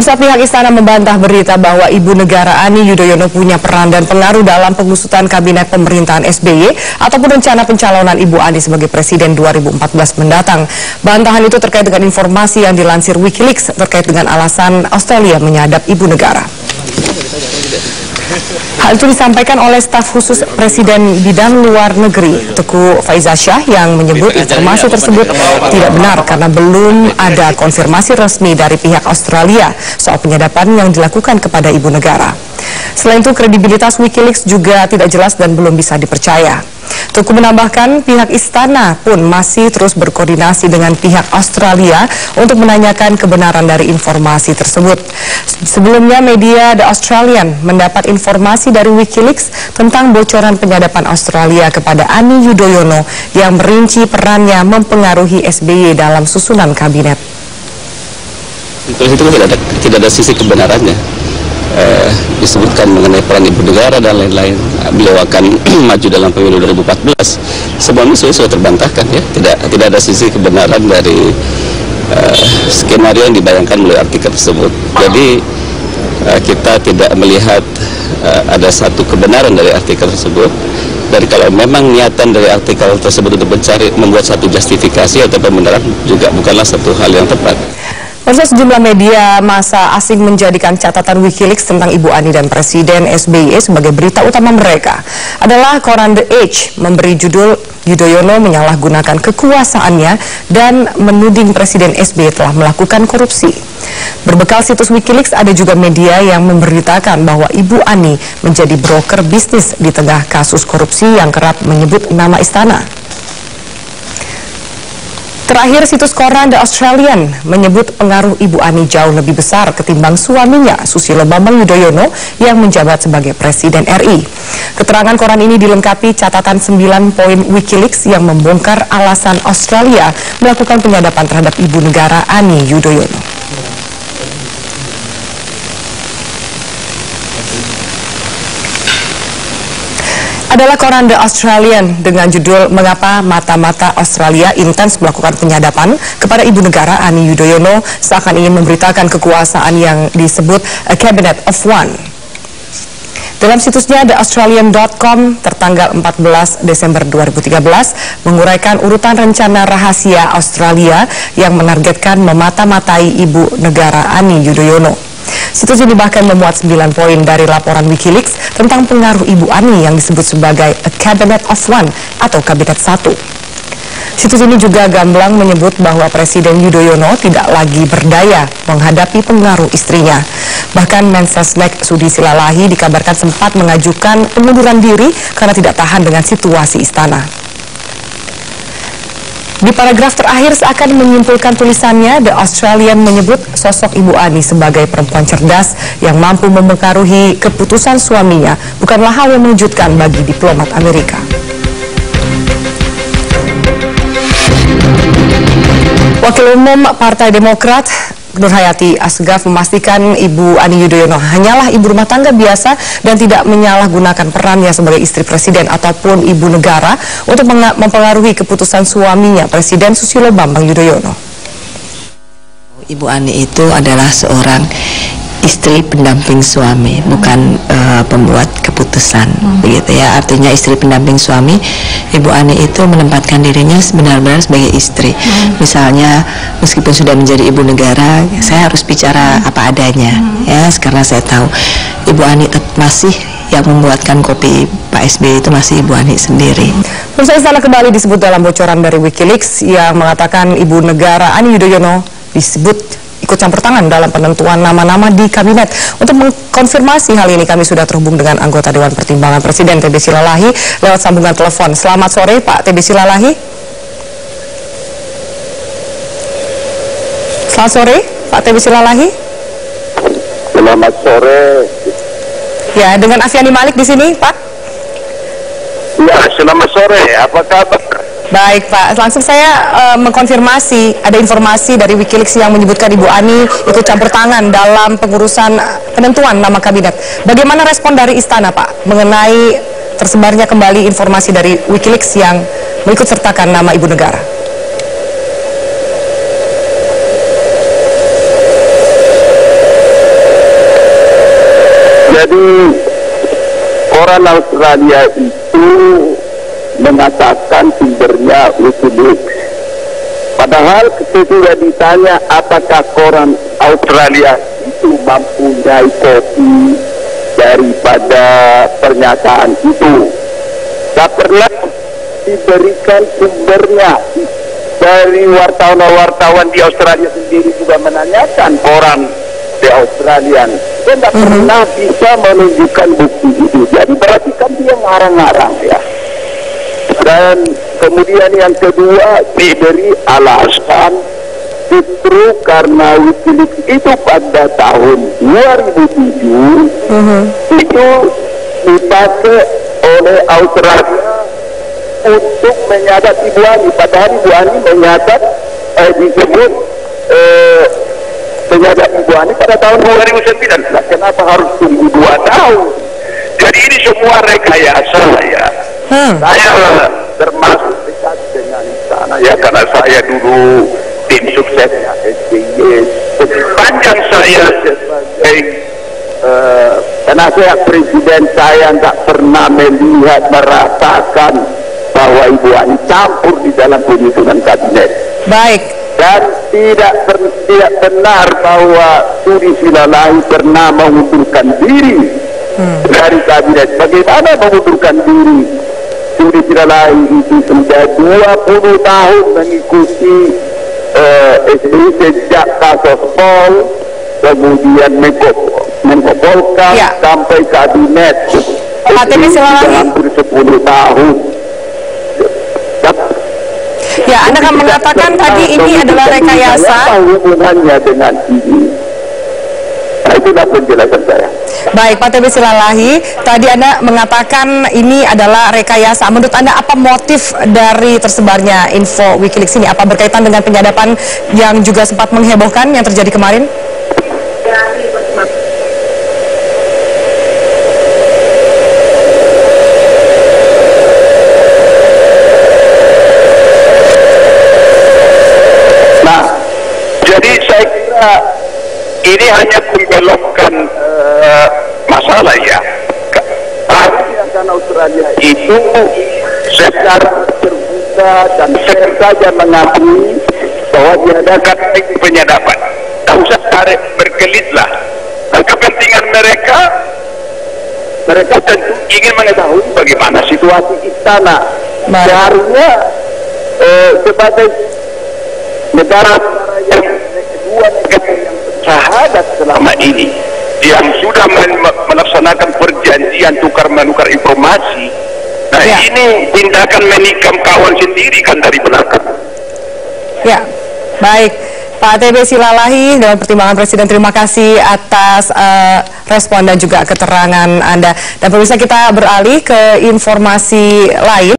Pemirsa, pihak istana membantah berita bahwa Ibu Negara Ani Yudhoyono punya peran dan pengaruh dalam pengusutan kabinet pemerintahan SBY ataupun rencana pencalonan Ibu Ani sebagai Presiden 2014 mendatang. Bantahan itu terkait dengan informasi yang dilansir Wikileaks terkait dengan alasan Australia menyadap Ibu Negara. Hal itu disampaikan oleh staf khusus Presiden Bidang Luar Negeri, Teguh Faizasyah, yang menyebut informasi tersebut tidak benar karena belum ada konfirmasi resmi dari pihak Australia soal penyadapan yang dilakukan kepada Ibu Negara. Selain itu, kredibilitas Wikileaks juga tidak jelas dan belum bisa dipercaya. Teguh menambahkan pihak istana pun masih terus berkoordinasi dengan pihak Australia untuk menanyakan kebenaran dari informasi tersebut. Sebelumnya, media The Australian mendapat informasi dari Wikileaks tentang bocoran penyadapan Australia kepada Ani Yudhoyono yang merinci perannya mempengaruhi SBY dalam susunan kabinet. Itu tidak ada sisi kebenarannya. Disebutkan mengenai peran Ibu Negara dan lain-lain, beliau akan maju dalam pemilu 2014. Semuanya sudah terbantahkan, ya. Tidak ada sisi kebenaran dari skenario yang dibayangkan melalui artikel tersebut. Jadi kita tidak melihat ada satu kebenaran dari artikel tersebut. Dan kalau memang niatan dari artikel tersebut untuk membuat satu justifikasi atau pembenaran, juga bukanlah satu hal yang tepat. Sejumlah media massa asing menjadikan catatan Wikileaks tentang Ibu Ani dan Presiden SBY sebagai berita utama mereka. Adalah koran The Age memberi judul Yudhoyono menyalahgunakan kekuasaannya dan menuding Presiden SBY telah melakukan korupsi. Berbekal situs Wikileaks, ada juga media yang memberitakan bahwa Ibu Ani menjadi broker bisnis di tengah kasus korupsi yang kerap menyebut nama istana. Terakhir, situs koran The Australian menyebut pengaruh Ibu Ani jauh lebih besar ketimbang suaminya, Susilo Bambang Yudhoyono, yang menjabat sebagai Presiden RI. Keterangan koran ini dilengkapi catatan 9 poin Wikileaks yang membongkar alasan Australia melakukan penyadapan terhadap Ibu Negara Ani Yudhoyono. Adalah koran The Australian dengan judul Mengapa Mata-Mata Australia Intens Melakukan Penyadapan kepada Ibu Negara Ani Yudhoyono seakan ingin memberitakan kekuasaan yang disebut A Cabinet of One. Dalam situsnya theaustralian.com tertanggal 14 Desember 2013 menguraikan urutan rencana rahasia Australia yang menargetkan memata-matai Ibu Negara Ani Yudhoyono. Situs ini bahkan memuat 9 poin dari laporan Wikileaks tentang pengaruh Ibu Ani yang disebut sebagai A Cabinet of One atau Kabinet Satu. Situs ini juga gamblang menyebut bahwa Presiden Yudhoyono tidak lagi berdaya menghadapi pengaruh istrinya. Bahkan Mensesnek Sudi Silalahi dikabarkan sempat mengajukan pengunduran diri karena tidak tahan dengan situasi istana. Di paragraf terakhir seakan menyimpulkan tulisannya, The Australian menyebut sosok Ibu Ani sebagai perempuan cerdas yang mampu mempengaruhi keputusan suaminya bukanlah hal yang mengejutkan bagi diplomat Amerika. Wakil Umum Partai Demokrat Nur Hayati Asgaf memastikan Ibu Ani Yudhoyono hanyalah ibu rumah tangga biasa dan tidak menyalahgunakan perannya sebagai istri presiden ataupun ibu negara untuk mempengaruhi keputusan suaminya, Presiden Susilo Bambang Yudhoyono. Ibu Ani itu adalah seorang istri pendamping suami, bukan pembuat keputusan, begitu ya. Artinya istri pendamping suami, Ibu Ani itu menempatkan dirinya benar-benar sebagai istri. Misalnya, meskipun sudah menjadi ibu negara, saya harus bicara apa adanya, ya. Karena saya tahu Ibu Ani masih yang membuatkan kopi Pak SBY itu masih Ibu Ani sendiri. Pemirsa, istana kembali disebut dalam bocoran dari Wikileaks yang mengatakan Ibu Negara Ani Yudhoyono disebut ikut campur tangan dalam penentuan nama-nama di kabinet. Untuk mengkonfirmasi hal ini, kami sudah terhubung dengan anggota Dewan Pertimbangan Presiden TB Silalahi lewat sambungan telepon. Selamat sore Pak TB Silalahi. Selamat sore Pak TB Silalahi. Selamat sore. Ya, dengan Afiani Malik di sini, Pak. Ya, selamat sore. Apa kabar? Baik Pak, langsung saya mengkonfirmasi ada informasi dari Wikileaks yang menyebutkan Ibu Ani ikut campur tangan dalam pengurusan penentuan nama kabinet. Bagaimana respon dari istana Pak mengenai tersebarnya kembali informasi dari Wikileaks yang mengikut sertakan nama Ibu Negara? Jadi orang Australia itu mengatakan sumbernya Wikileaks. Padahal ketika ditanya apakah koran Australia itu mempunyai kopi daripada pernyataan itu, tak pernah diberikan sumbernya. Dari wartawan-wartawan di Australia sendiri juga menanyakan koran di Australia, dia tidak pernah bisa menunjukkan bukti itu. Jadi berarti kan dia ngarang-ngarang ya. Dan kemudian yang kedua diberi alasan justru karena Wikileaks itu pada tahun 2007 itu dipakai oleh Australia untuk menyadap Ibu Ani. Padahal Ibu Ani menyadap disebut menyadap Ibu Ani pada tahun 2009. Nah, kenapa harus tunggu 2 tahun? Jadi ini semua rekayasa ya. Saya termasuk dekat dengan sana ya, karena saya dulu tim suksesnya SBY. Sepanjang saya sebagai penasehat presiden, saya nggak pernah melihat, merasakan bahwa Ibu Ani campur di dalam penyusunan kabinet. Baik. Dan tidak benar bahwa Sudi Silalahi pernah mengundurkan diri dari kabinet. Bagaimana mengundurkan diri? Sudi Silalahi itu sudah 20 tahun mengikuti SBY sejak kasus Pol, kemudian Menko Polkam sampai kabinet. Pak T.B. Silalahi hampir 10 tahun. Ya, Anda kan mengatakan tadi ini adalah rekayasa. Apa hubungannya dengan ini? Nah, itulah penjelasan saya. Baik, Pak T.B. Silalahi, tadi Anda mengatakan ini adalah rekayasa. Menurut Anda apa motif dari tersebarnya info Wikileaks ini? Apa berkaitan dengan penyadapan yang juga sempat menghebohkan yang terjadi kemarin? Jadi saya kira ini hanya membelokkan masalah ya. Harusnya kan Australia itu secara terbuka dan fair saja mengakui bahwa diadakan penyadapan. Tak usah tarik berkelit lah. Dan kepentingan mereka tentu ingin mengetahui bagaimana situasi istana. Seharusnya sebagai negara yang dua negara yang bersahabat selama ini, yang sudah melaksanakan perjanjian tukar-menukar informasi. Nah, ini tindakan menikam kawan sendiri kan dari belakang. Ya, baik. Pak T.B. Silalahi, dalam pertimbangan Presiden, terima kasih atas respon dan juga keterangan Anda. Dan pemirsa, kita beralih ke informasi lain.